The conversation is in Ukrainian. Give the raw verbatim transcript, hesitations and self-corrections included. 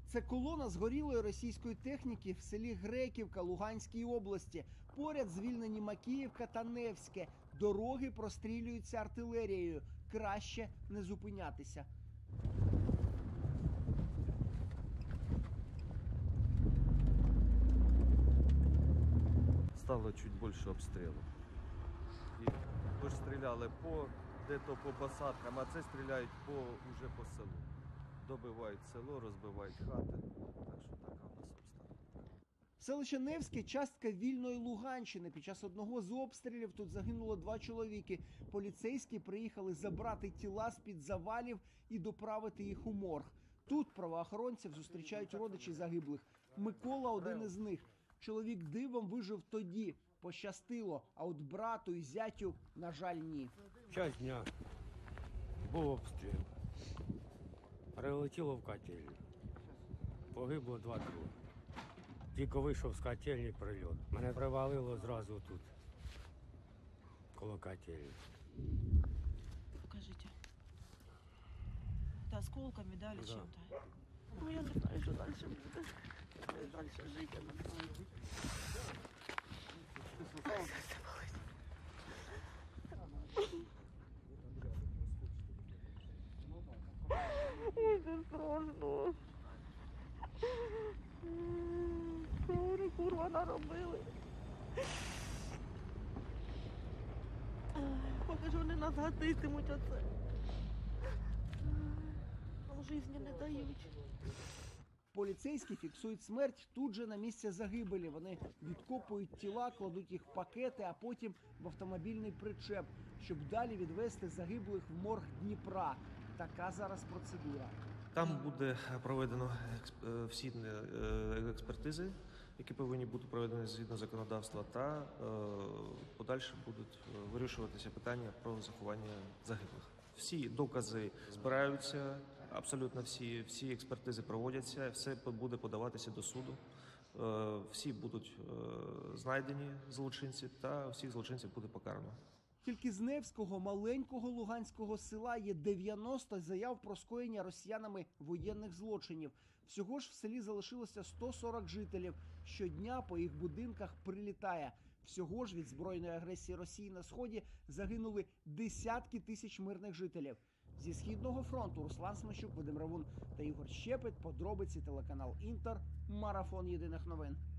Це колона згорілої російської техніки в селі Греківка Луганській області. Поряд звільнені Макіївка та Невське. Дороги прострілюються артилерією. Краще не зупинятися. Стало чуть більше обстрілу. І ми ж стріляли по, де-то по посадкам, а це стріляють по, уже по селу. Добивають село, розбивають хати. Так що така у нас обставина. Селище Невське – частка вільної Луганщини. Під час одного з обстрілів тут загинуло два чоловіки. Поліцейські приїхали забрати тіла з-під завалів і доправити їх у морг. Тут правоохоронців зустрічають родичі загиблих. Микола – один із них. Чоловік дивом вижив тоді. Пощастило. А от брату і зятю, на жаль, ні. Час дня був обстріл. Прилетіло в котельню. Погибло два друга. Тільки вийшов з котельні прильот. Мене привалило зразу тут, коло котельні. Покажите. Это осколками, да, или Да. чем-то? Ну, я не знаю, что дальше будет. Дальше жить, я не знаю. Ой, це страшно. Що вони, курва, наробили? Поки ж вони нас гатитимуть оце. Нам житті не дають. Поліцейські фіксують смерть тут же на місці загибелі. Вони відкопують тіла, кладуть їх в пакети, а потім в автомобільний причеп, щоб далі відвезти загиблих в морг Дніпра. Така зараз процедура. Там буде проведено експ- е, всі е, експертизи, які повинні бути проведені згідно законодавства, та е, подальше будуть е, вирішуватися питання про заховання загиблих. Всі докази збираються, абсолютно всі, всі експертизи проводяться, все буде подаватися до суду. Е, Всі будуть е, знайдені злочинці, та всіх злочинців буде покарано. Тільки з Невського маленького луганського села є дев'яносто заяв про скоєння росіянами воєнних злочинів. Всього ж в селі залишилося сто сорок жителів. Щодня по їх будинках прилітає. Всього ж від збройної агресії Росії на Сході загинули десятки тисяч мирних жителів. Зі Східного фронту Руслан Смещук, Вадим Равун та Ігор Щепет. Подробиці, телеканал Інтер. Марафон єдиних новин.